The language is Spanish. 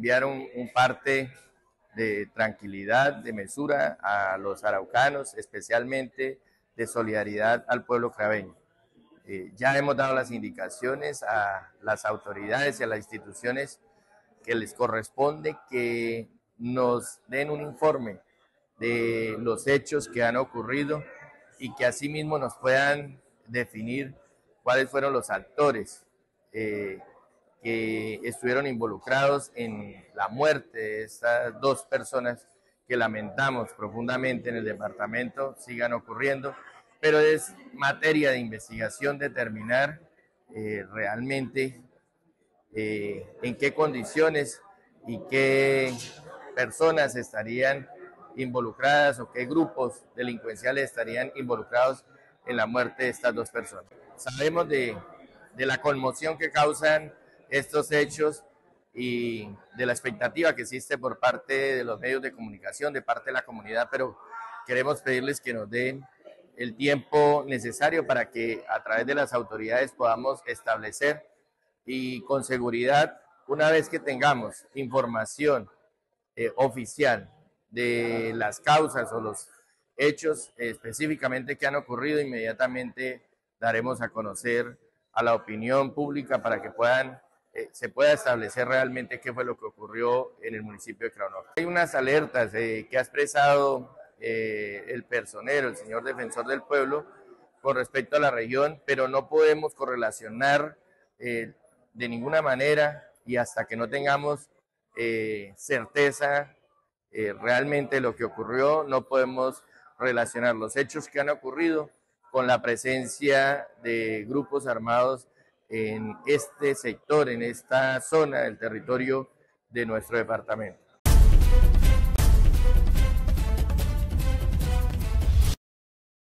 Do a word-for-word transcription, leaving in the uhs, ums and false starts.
enviar un, un parte de tranquilidad, de mesura a los araucanos, especialmente de solidaridad al pueblo craveño. Eh, ya hemos dado las indicaciones a las autoridades y a las instituciones que les corresponde que nos den un informe de los hechos que han ocurrido y que asimismo nos puedan definir cuáles fueron los actores eh, que estuvieron involucrados en la muerte de estas dos personas que lamentamos profundamente en el departamento sigan ocurriendo, pero es materia de investigación determinar eh, realmente eh, en qué condiciones y qué personas estarían involucradas o qué grupos delincuenciales estarían involucrados en la muerte de estas dos personas. Sabemos de, de la conmoción que causan estos hechos y de la expectativa que existe por parte de los medios de comunicación, de parte de la comunidad, pero queremos pedirles que nos den el tiempo necesario para que a través de las autoridades podamos establecer y con seguridad, una vez que tengamos información eh, oficial de las causas o los hechos eh, específicamente que han ocurrido, inmediatamente daremos a conocer a la opinión pública para que puedan, eh, se pueda establecer realmente qué fue lo que ocurrió en el municipio de Crao. Hay unas alertas eh, que ha expresado eh, el personero, el señor defensor del pueblo, con respecto a la región, pero no podemos correlacionar eh, de ninguna manera y hasta que no tengamos eh, certeza eh, realmente lo que ocurrió, no podemos relacionar los hechos que han ocurrido con la presencia de grupos armados en este sector, en esta zona del territorio de nuestro departamento.